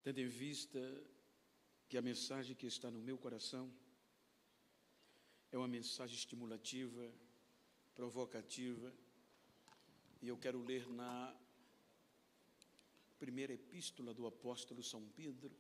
Tendo em vista que a mensagem que está no meu coração é uma mensagem estimulativa, provocativa, e eu quero ler na primeira epístola do apóstolo São Pedro,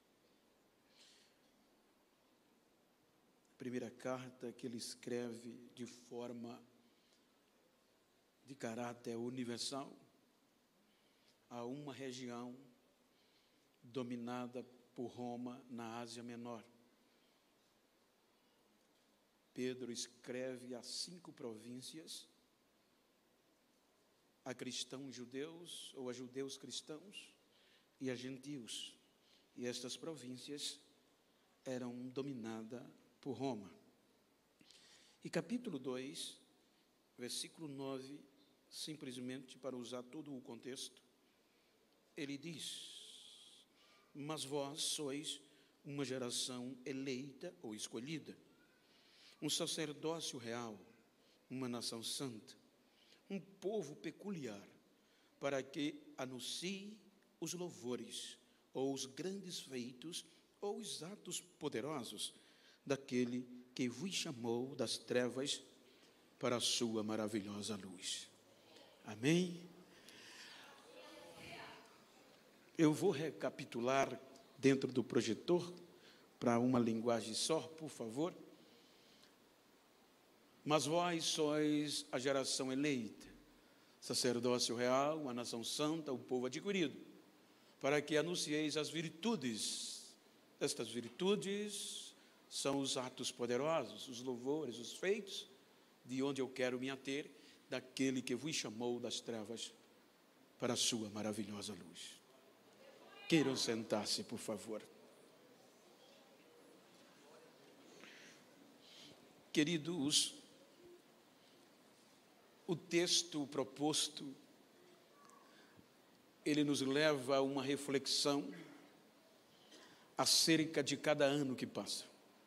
primeira carta que ele escreve de forma de caráter universal a uma região dominada por Roma na Ásia Menor. Pedro escreve a 5 províncias, a cristãos judeus ou a judeus cristãos e a gentios. E estas províncias eram dominadas por Roma. E capítulo 2, versículo 9, simplesmente para usar todo o contexto, ele diz: mas vós sois uma geração eleita ou escolhida, um sacerdócio real, uma nação santa, um povo peculiar, para que anuncie os louvores, ou os grandes feitos, ou os atos poderosos daquele que vos chamou das trevas para a sua maravilhosa luz. Amém? Eu vou recapitular dentro do projetor, para uma linguagem só, por favor. Mas vós sois a geração eleita, sacerdócio real, uma nação santa, o povo adquirido, para que anuncieis as virtudes. Estas virtudes são os atos poderosos, os louvores, os feitos, de onde eu quero me ater, daquele que vos chamou das trevas para a sua maravilhosa luz. Queiram sentar-se, por favor. Queridos, o texto proposto, ele nos leva a uma reflexão acerca de cada ano que passa.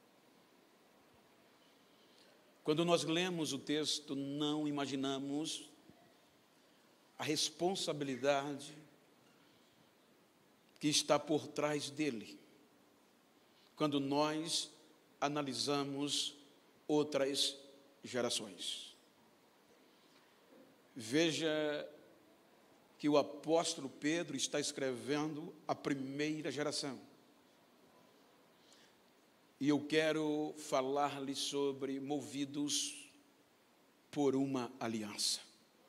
Quando nós lemos o texto, não imaginamos a responsabilidade que está por trás dele, quando nós analisamos outras gerações. Veja que o apóstolo Pedro está escrevendo a primeira geração. E eu quero falar-lhe sobre movidos por uma aliança.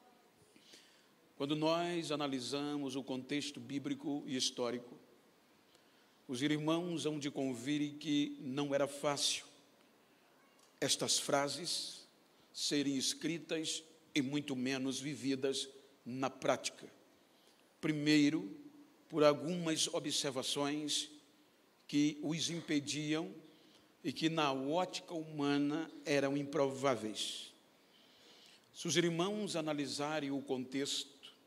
Quando nós analisamos o contexto bíblico e histórico, os irmãos hão de convir que não era fácil estas frases serem escritas e muito menos vividas na prática. Primeiro, por algumas observações que os impediam e que na ótica humana eram improváveis. Se os irmãos analisarem o contexto,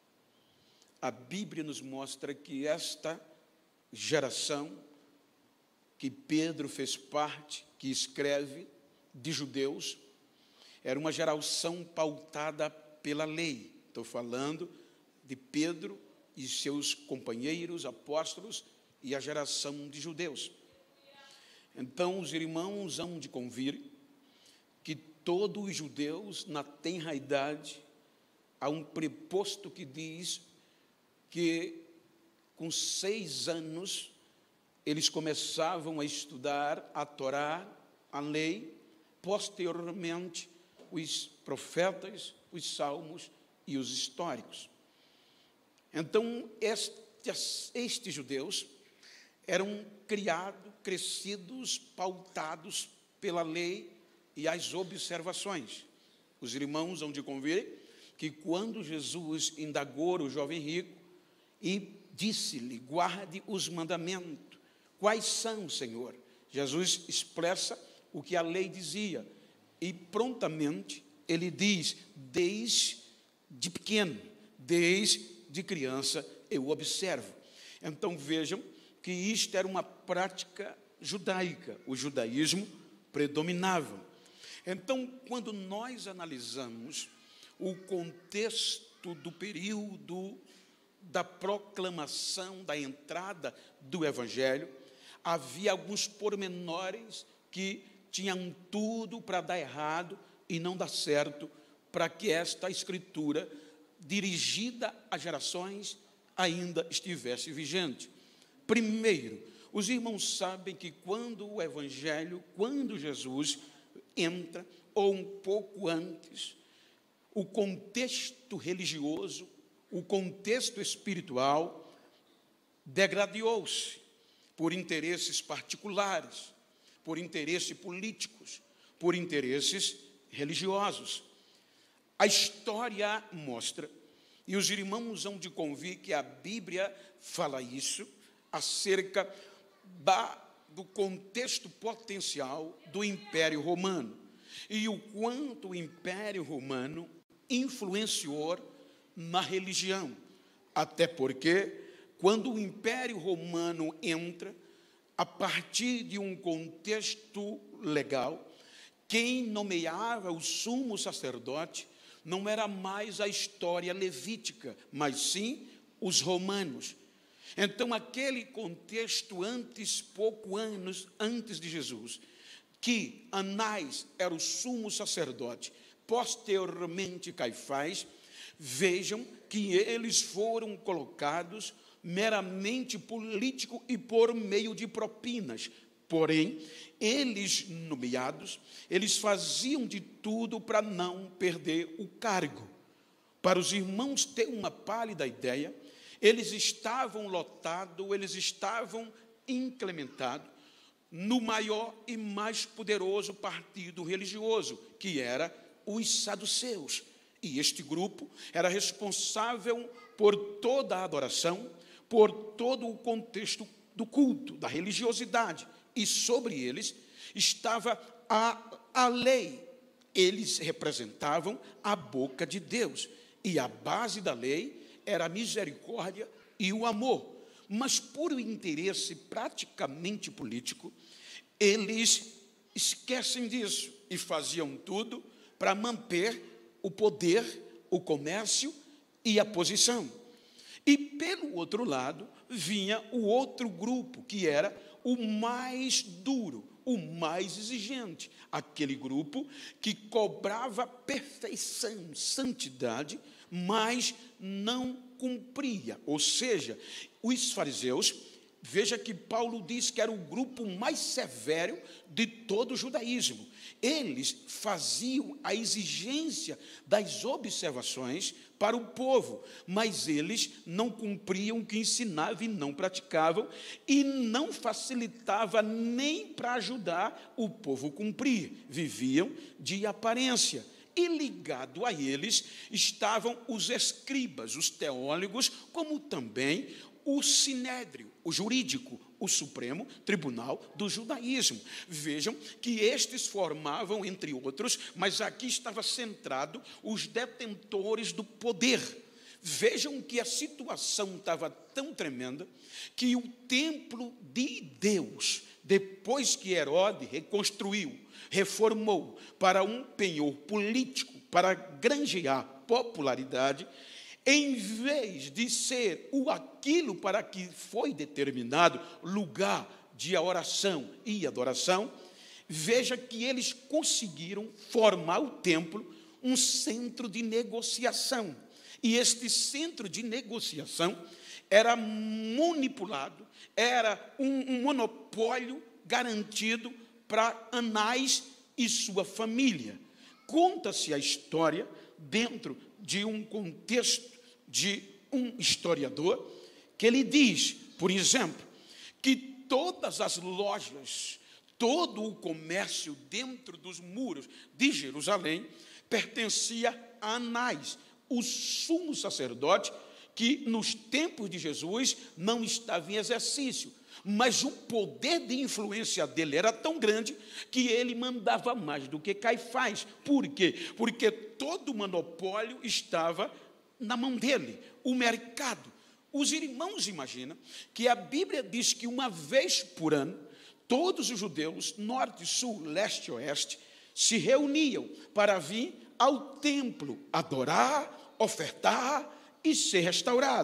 a Bíblia nos mostra que esta geração que Pedro fez parte, que escreve, de judeus, era uma geração pautada pela lei. Estou falando de Pedro e seus companheiros, apóstolos, e a geração de judeus. Então, os irmãos hão de convir que todos os judeus, na tenra idade, há um preposto que diz que com 6 anos eles começavam a estudar a Torá, a lei, posteriormente os profetas, os salmos e os históricos. Então, estes judeus eram criados, crescidos, pautados pela lei e as observações. Os irmãos hão de convir que quando Jesus indagou o jovem rico e disse-lhe: guarde os mandamentos. Quais são, Senhor? Jesus expressa o que a lei dizia e prontamente ele diz: desde pequeno, desde criança eu observo. Então vejam que isto era uma prática judaica, o judaísmo predominava. Então, quando nós analisamos o contexto do período da proclamação da entrada do Evangelho, havia alguns pormenores que tinham tudo para dar errado e não dar certo, para que esta escritura, dirigida a gerações, ainda estivesse vigente. Primeiro, os irmãos sabem que quando o Evangelho, quando Jesus entra, ou um pouco antes, o contexto religioso, o contexto espiritual degradou-se por interesses particulares, por interesses políticos, por interesses religiosos. A história mostra, e os irmãos hão de convir que a Bíblia fala isso, acerca do contexto potencial do Império Romano, e o quanto o Império Romano influenciou na religião, até porque, quando o Império Romano entra, a partir de um contexto legal, quem nomeava o sumo sacerdote não era mais a história levítica, mas sim os romanos. Então, aquele contexto pouco anos antes de Jesus, que Anás era o sumo sacerdote, posteriormente Caifás, vejam que eles foram colocados meramente político e por meio de propinas. Porém, eles nomeados, eles faziam de tudo para não perder o cargo. Para os irmãos terem uma pálida ideia, eles estavam lotados, eles estavam implementados no maior e mais poderoso partido religioso, que era os saduceus. E este grupo era responsável por toda a adoração, por todo o contexto do culto, da religiosidade. E sobre eles estava a lei. Eles representavam a boca de Deus. E a base da lei era a misericórdia e o amor. Mas por um interesse praticamente político, eles esquecem disso e faziam tudo para manter o poder, o comércio e a posição. E, pelo outro lado, vinha o outro grupo, que era o mais duro, o mais exigente. Aquele grupo que cobrava perfeição, santidade, mas não cumpria. Ou seja, os fariseus, veja que Paulo diz que era o grupo mais severo de todo o judaísmo. Eles faziam a exigência das observações para o povo, mas eles não cumpriam o que ensinavam e não praticavam, e não facilitava nem para ajudar o povo a cumprir. Viviam de aparência. E ligado a eles estavam os escribas, os teólogos, como também o sinédrio, o jurídico, o Supremo Tribunal do Judaísmo. Vejam que estes formavam, entre outros, mas aqui estava centrado os detentores do poder. Vejam que a situação estava tão tremenda que o templo de Deus, depois que Herodes reconstruiu, reformou para um penhor político, para granjear popularidade, em vez de ser aquilo para que foi determinado, lugar de oração e adoração, veja que eles conseguiram formar o templo um centro de negociação. E este centro de negociação era manipulado, era um monopólio garantido para Anás e sua família. Conta-se a história dentro de um contexto de um historiador, que ele diz, por exemplo, que todas as lojas, todo o comércio dentro dos muros de Jerusalém pertencia a Anás, o sumo sacerdote, que nos tempos de Jesus não estava em exercício, mas o poder de influência dele era tão grande que ele mandava mais do que Caifás. Por quê? Porque todo o monopólio estava na mão dele, o mercado. Os irmãos imaginam que a Bíblia diz que uma vez por ano, todos os judeus, norte, sul, leste e oeste, se reuniam para vir ao templo, adorar, ofertar e ser restaurado.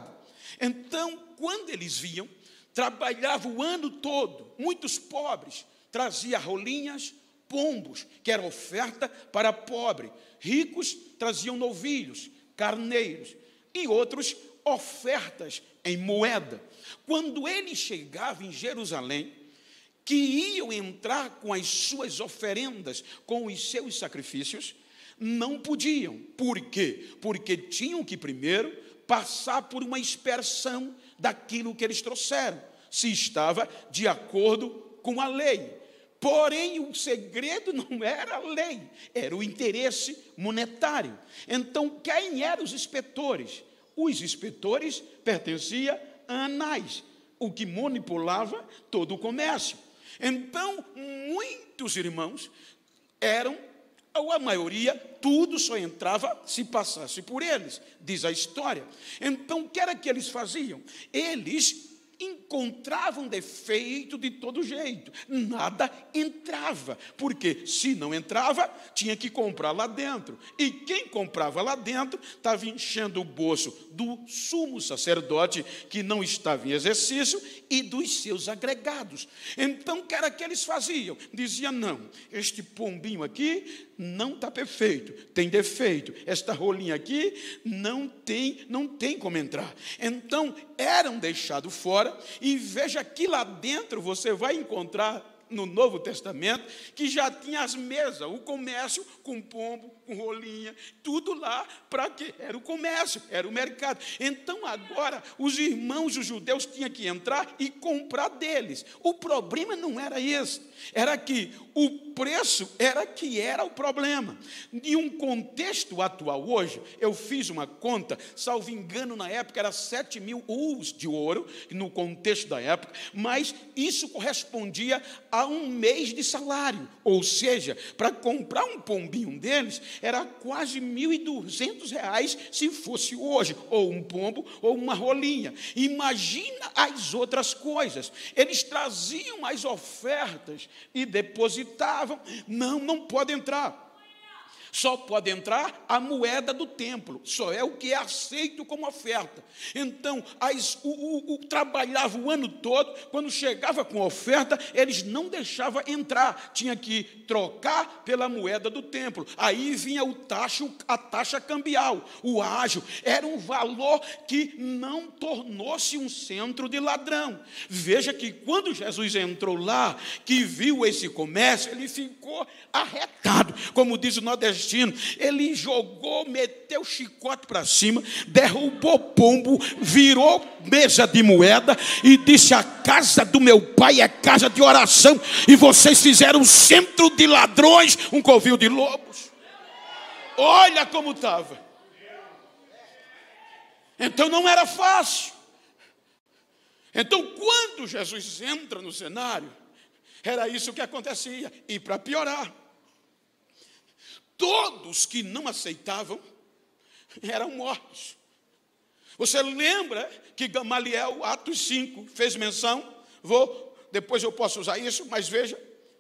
Então, quando eles viam, trabalhavam o ano todo, muitos pobres, traziam rolinhas, pombos, que era oferta para pobre. Ricos traziam novilhos, carneiros, e outros ofertas em moeda. Quando eles chegavam em Jerusalém, que iam entrar com as suas oferendas, com os seus sacrifícios, não podiam. Por quê? Porque tinham que primeiro passar por uma inspeção daquilo que eles trouxeram, se estava de acordo com a lei. Porém, o segredo não era a lei, era o interesse monetário. Então, quem eram os inspetores? Os inspetores pertenciam a Anás, o que manipulava todo o comércio. Então, muitos irmãos eram, ou a maioria, tudo só entrava se passasse por eles, diz a história. Então, o que era que eles faziam? Eles encontravam defeito de todo jeito, nada entrava, porque se não entrava, tinha que comprar lá dentro, e quem comprava lá dentro, estava enchendo o bolso do sumo sacerdote, que não estava em exercício, e dos seus agregados. Então, o que era que eles faziam? Diziam, não, este pombinho aqui não está perfeito, tem defeito, esta rolinha aqui não tem como entrar. Então, eram deixados fora, e veja que lá dentro você vai encontrar no Novo Testamento, que já tinha as mesas, o comércio com pombo, com rolinha, tudo lá, para quê? Era o comércio, era o mercado. Então agora, os irmãos, os judeus, tinham que entrar e comprar deles. O problema não era esse, era que o preço era que era o problema. Em um contexto atual hoje, eu fiz uma conta, salvo engano, na época era 7.000 us de ouro, no contexto da época, mas isso correspondia a um mês de salário, ou seja, para comprar um pombinho deles, era quase R$1.200 se fosse hoje, ou um pombo, ou uma rolinha. Imagina as outras coisas, eles traziam as ofertas e depositavam, não pode entrar. Só pode entrar a moeda do templo, só é o que é aceito como oferta. Então, trabalhava o ano todo, quando chegava com oferta, eles não deixavam entrar, tinha que trocar pela moeda do templo. Aí vinha a taxa cambial, o ágio, era um valor que não tornou-se um centro de ladrão. Veja que quando Jesus entrou lá, que viu esse comércio, ele ficou arretado, como diz o nordestino. Ele jogou, meteu o chicote para cima, derrubou pombo, virou mesa de moeda e disse: a casa do meu pai é casa de oração, e vocês fizeram um centro de ladrões, um covil de lobos. Olha como estava. Então não era fácil. Então, quando Jesus entra no cenário, era isso que acontecia. E para piorar, todos que não aceitavam eram mortos. Você lembra que Gamaliel, Atos 5, fez menção? Depois eu posso usar isso, mas veja.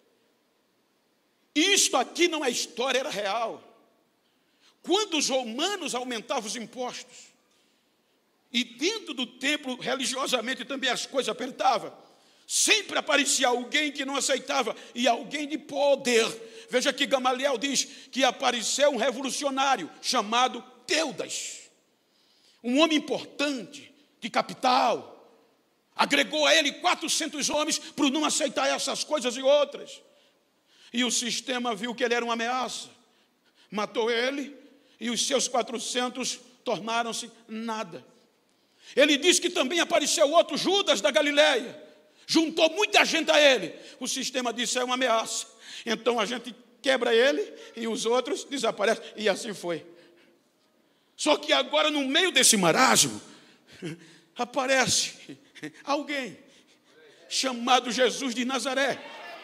Isto aqui não é história, era real. Quando os romanos aumentavam os impostos, e dentro do templo, religiosamente também as coisas apertavam, sempre aparecia alguém que não aceitava, e alguém de poder. Veja que Gamaliel diz que apareceu um revolucionário chamado Teudas, um homem importante, de capital, agregou a ele 400 homens por não aceitar essas coisas e outras, e o sistema viu que ele era uma ameaça, matou ele, e os seus 400 tornaram-se nada. Ele diz que também apareceu outro Judas da Galileia, juntou muita gente a ele, o sistema disse: é uma ameaça, então a gente quebra ele e os outros desaparecem, e assim foi. Só que agora, no meio desse marasmo, aparece alguém chamado Jesus de Nazaré.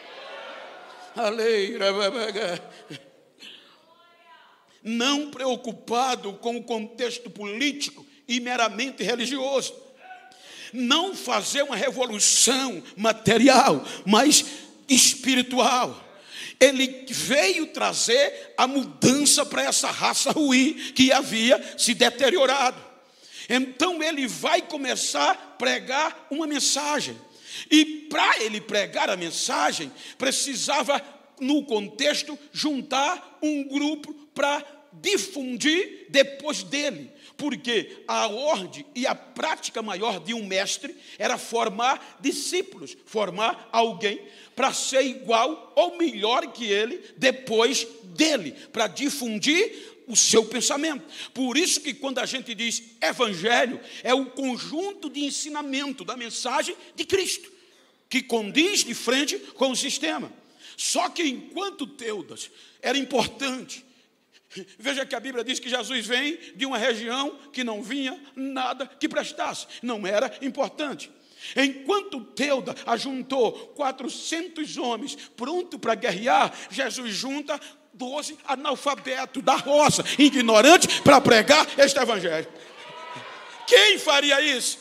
Não preocupado com o contexto político e meramente religioso, não fazer uma revolução material, mas espiritual. Ele veio trazer a mudança para essa raça ruim que havia se deteriorado. Então ele vai começar a pregar uma mensagem. E para ele pregar a mensagem, precisava, no contexto, juntar um grupo para difundir depois dele. Porque a ordem e a prática maior de um mestre era formar discípulos, formar alguém para ser igual ou melhor que ele depois dele, para difundir o seu pensamento. Por isso que quando a gente diz evangelho, é o conjunto de ensinamento da mensagem de Cristo, que condiz de frente com o sistema. Só que enquanto Teudas era importante, veja que a Bíblia diz que Jesus vem de uma região que não vinha nada que prestasse, não era importante. Enquanto Teudas ajuntou 400 homens prontos para guerrear, Jesus junta 12 analfabetos da roça, ignorantes, para pregar este evangelho. Quem faria isso?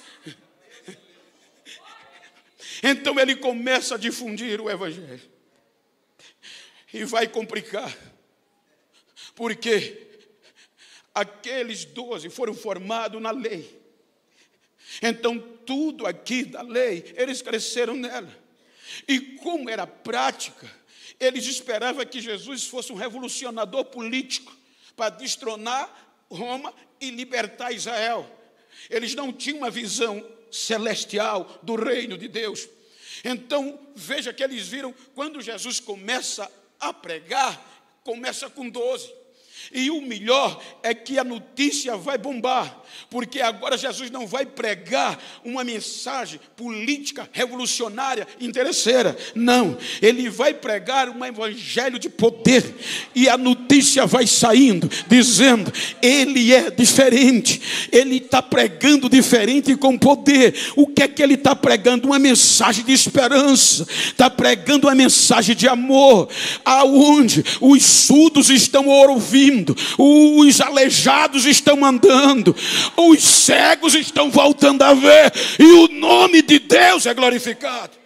Então ele começa a difundir o evangelho. E vai complicar. Porque aqueles 12 foram formados na lei. Então tudo aqui da lei, eles cresceram nela. E como era prática, eles esperavam que Jesus fosse um revolucionador político para destronar Roma e libertar Israel. Eles não tinham uma visão celestial do reino de Deus. Então, veja que eles viram, quando Jesus começa a pregar, começa com 12. E o melhor é que a notícia vai bombar, porque agora Jesus não vai pregar uma mensagem política, revolucionária, interesseira. Não, ele vai pregar um evangelho de poder. E a notícia vai saindo, dizendo, ele é diferente. Ele está pregando diferente com poder. O que é que ele está pregando? Uma mensagem de esperança. Está pregando uma mensagem de amor. Aonde os surdos estão ouvindo, os aleijados estão andando, os cegos estão voltando a ver, e o nome de Deus é glorificado.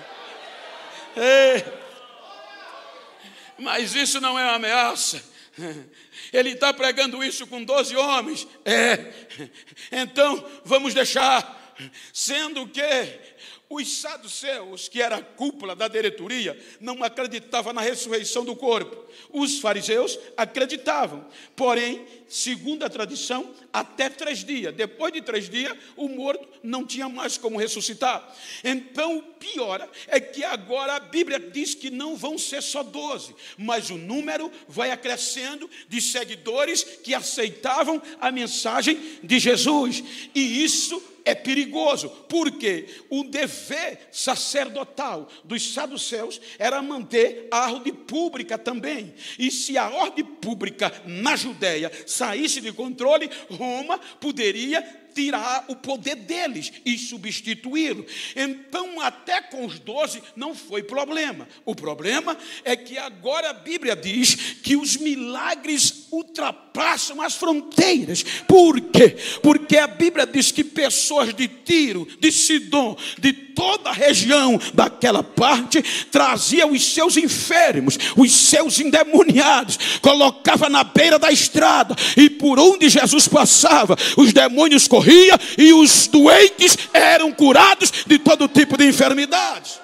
Mas isso não é uma ameaça. Ele está pregando isso com 12 homens. Então vamos deixar. Sendo que os saduceus, que era a cúpula da diretoria, não acreditavam na ressurreição do corpo. Os fariseus acreditavam. Porém, segundo a tradição, até 3 dias. Depois de 3 dias, o morto não tinha mais como ressuscitar. Então, o pior é que agora a Bíblia diz que não vão ser só 12, mas o número vai acrescendo de seguidores que aceitavam a mensagem de Jesus. E isso é perigoso, porque o dever sacerdotal dos saduceus era manter a ordem pública também. E se a ordem pública na Judéia saísse de controle, Roma poderia tirar o poder deles e substituí-lo. Então, até com os 12 não foi problema. O problema é que agora a Bíblia diz que os milagres ultrapassam as fronteiras. Por quê? Porque a Bíblia diz que pessoas de Tiro, de Sidom, de toda a região daquela parte, traziam os seus enfermos, os seus endemoniados, colocava na beira da estrada, e por onde Jesus passava, os demônios corriam e os doentes eram curados de todo tipo de enfermidades.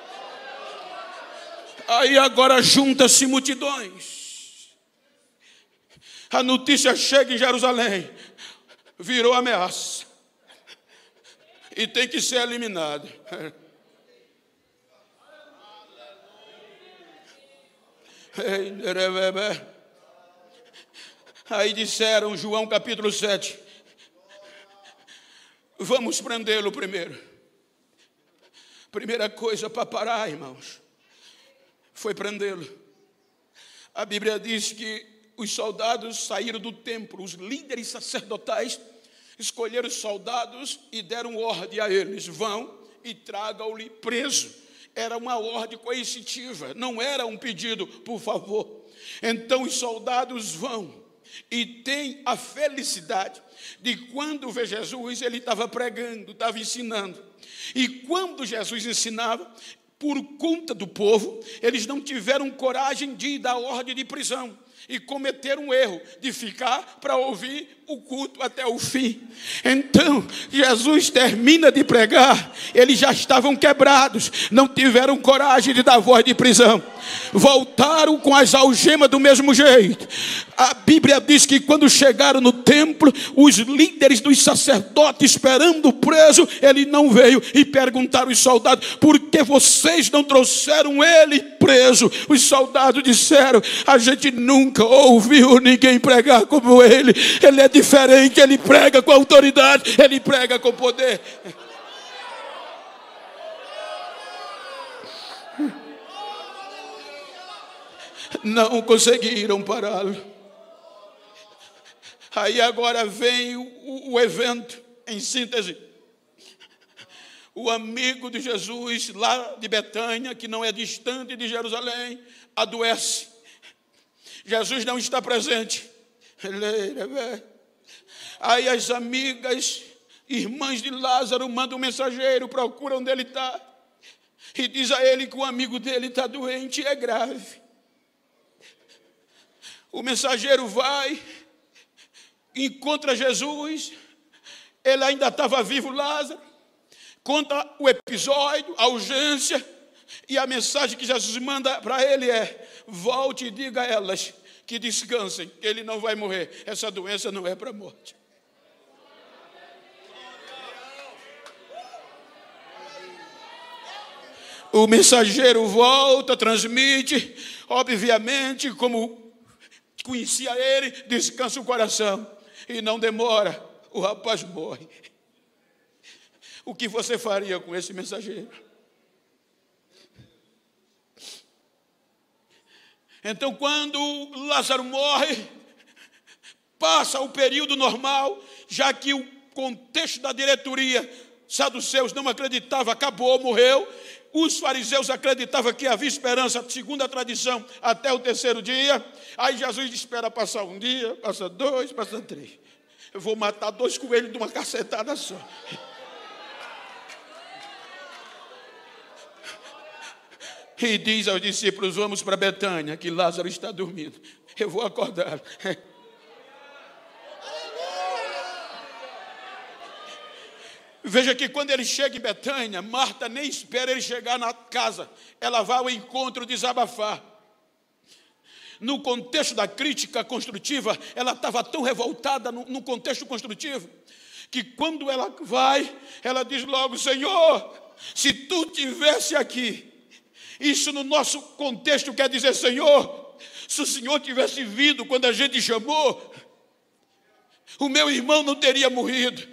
Aí agora junta-se multidões. A notícia chega em Jerusalém, virou ameaça e tem que ser eliminado. Aí disseram, João capítulo 7, vamos prendê-lo primeiro. Primeira coisa para parar, irmãos, foi prendê-lo. A Bíblia diz que os soldados saíram do templo, os líderes sacerdotais escolheram os soldados e deram ordem a eles, vão e tragam-lhe preso. Era uma ordem coercitiva, não era um pedido, por favor. Então os soldados vão e têm a felicidade de quando vê Jesus, ele estava pregando, estava ensinando. E quando Jesus ensinava, por conta do povo, eles não tiveram coragem de dar ordem de prisão. e cometeram um erro de ficar para ouvir o culto até o fim. Então, Jesus termina de pregar, eles já estavam quebrados, não tiveram coragem de dar voz de prisão, voltaram com as algemas do mesmo jeito. A Bíblia diz que quando chegaram no templo, os líderes dos sacerdotes esperando o preso, ele não veio, e perguntaram aos soldados: por que vocês não trouxeram ele preso? Os soldados disseram: a gente nunca ouviu ninguém pregar como ele é diferente, ele prega com autoridade, ele prega com poder. Não conseguiram pará-lo. Aí agora vem o evento, em síntese. O amigo de Jesus, lá de Betânia, que não é distante de Jerusalém, adoece. Jesus não está presente. Aí as amigas, irmãs de Lázaro, mandam um mensageiro, procuram onde ele está, e diz a ele que o amigo dele está doente e é grave. O mensageiro vai, encontra Jesus, ele ainda estava vivo, Lázaro, conta o episódio, a urgência, e a mensagem que Jesus manda para ele é: volte e diga a elas que descansem, que ele não vai morrer, essa doença não é para a morte. O mensageiro volta, transmite, obviamente, como conhecia ele, descansa o coração, e não demora, o rapaz morre. O que você faria com esse mensageiro? Então, quando Lázaro morre, passa o período normal, já que o contexto da diretoria, saduceus não acreditava, acabou, morreu. Os fariseus acreditavam que havia esperança, segundo a tradição, até o terceiro dia. Aí Jesus espera passar um dia, passa dois, passa três. Eu vou matar 2 coelhos de uma cacetada só. E diz aos discípulos: vamos para Betânia, que Lázaro está dormindo. Eu vou acordar. Veja que quando ele chega em Betânia, Marta nem espera ele chegar na casa. Ela vai ao encontro desabafar. No contexto da crítica construtiva, ela estava tão revoltada no contexto construtivo, que quando ela vai, ela diz logo: Senhor, se tu estivesse aqui. Isso no nosso contexto quer dizer: Senhor, se o Senhor tivesse vindo quando a gente chamou, o meu irmão não teria morrido.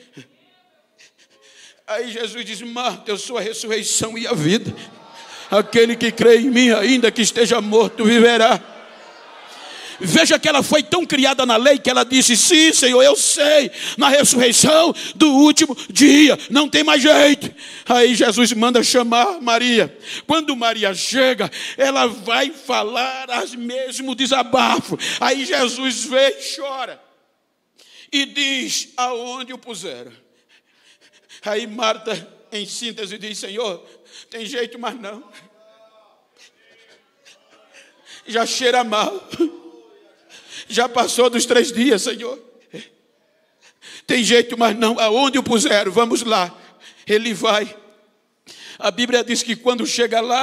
Aí Jesus diz: Marta, eu sou a ressurreição e a vida. Aquele que crê em mim, ainda que esteja morto, viverá. Veja que ela foi tão criada na lei que ela disse: sim, Senhor, eu sei, na ressurreição do último dia, não tem mais jeito. Aí Jesus manda chamar Maria. Quando Maria chega, ela vai falar as mesmo desabafo. Aí Jesus vê e chora e diz: aonde o puseram? Aí Marta, em síntese, diz: Senhor, tem jeito, mas não. Já cheira mal. Já passou dos 3 dias, Senhor. Tem jeito, mas não. Aonde o puseram? Vamos lá. Ele vai. A Bíblia diz que quando chega lá,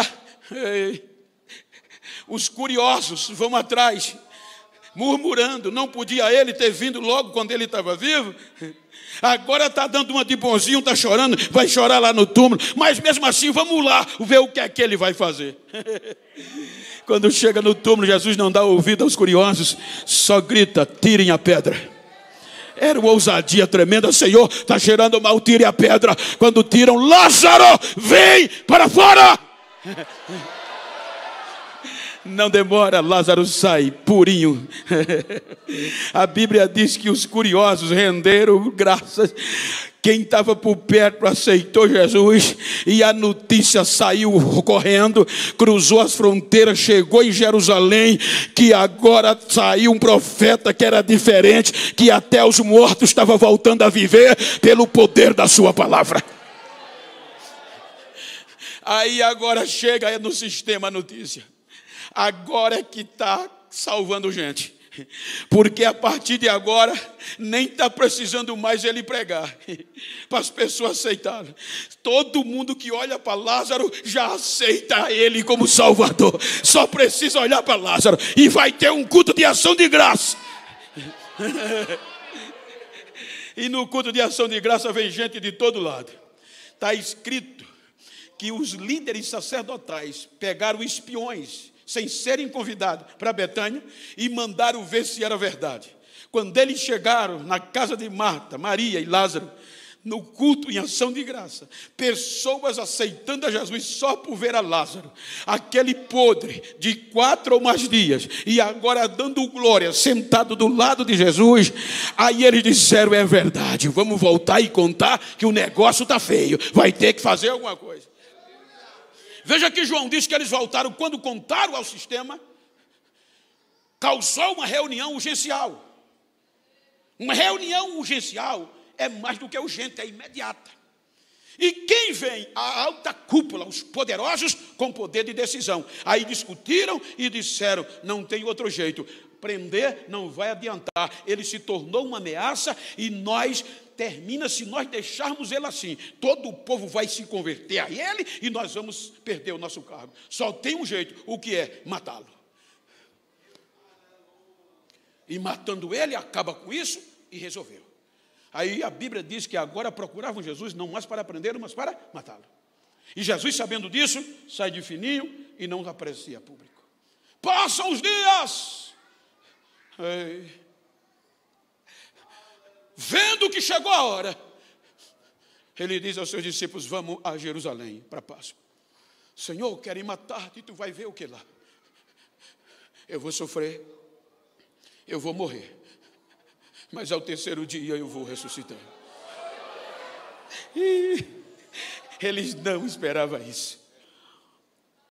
os curiosos vão atrás, murmurando. Não podia ele ter vindo logo quando ele estava vivo? Agora está dando uma de bonzinho, está chorando, vai chorar lá no túmulo. Mas mesmo assim, vamos lá ver o que é que ele vai fazer. Quando chega no túmulo, Jesus não dá ouvido aos curiosos, só grita: tirem a pedra. Era uma ousadia tremenda. Senhor, está cheirando mal, tire a pedra. Quando tiram: Lázaro, vem para fora. Não demora, Lázaro sai purinho. A Bíblia diz que os curiosos renderam graças. Quem estava por perto aceitou Jesus, e a notícia saiu correndo, cruzou as fronteiras, chegou em Jerusalém, que agora saiu um profeta que era diferente, que até os mortos estavam voltando a viver pelo poder da sua palavra. Aí agora chega no sistema a notícia. Agora é que está salvando gente. Porque a partir de agora, nem está precisando mais ele pregar, para as pessoas aceitarem. Todo mundo que olha para Lázaro, já aceita ele como Salvador. Só precisa olhar para Lázaro, e vai ter um culto de ação de graça. E no culto de ação de graça vem gente de todo lado. Está escrito que os líderes sacerdotais pegaram espiões, sem serem convidados, para Betânia, e mandaram ver se era verdade. Quando eles chegaram na casa de Marta, Maria e Lázaro, no culto em ação de graça, pessoas aceitando a Jesus só por ver a Lázaro, aquele podre de 4 ou mais dias, e agora dando glória, sentado do lado de Jesus. Aí eles disseram: é verdade, vamos voltar e contar que o negócio está feio, vai ter que fazer alguma coisa. Veja que João diz que eles voltaram, quando contaram ao sistema, causou uma reunião urgencial. Uma reunião urgencial é mais do que urgente, é imediata. E quem vem? A alta cúpula, os poderosos com poder de decisão. Aí discutiram e disseram: não tem outro jeito, prender não vai adiantar. Ele se tornou uma ameaça e termina se nós deixarmos ele assim. Todo o povo vai se converter a ele e nós vamos perder o nosso cargo. Só tem um jeito, o que é? Matá-lo. E matando ele, acaba com isso e resolveu. Aí a Bíblia diz que agora procuravam Jesus não mais para prendê-lo, mas para matá-lo. E Jesus, sabendo disso, sai de fininho e não aparecia a público. Passam os dias. Vendo que chegou a hora, ele diz aos seus discípulos: vamos a Jerusalém para a Páscoa. Senhor, querem matar-te, tu vai ver o que lá. Eu vou sofrer, eu vou morrer, mas ao terceiro dia eu vou ressuscitar. E eles não esperavam isso.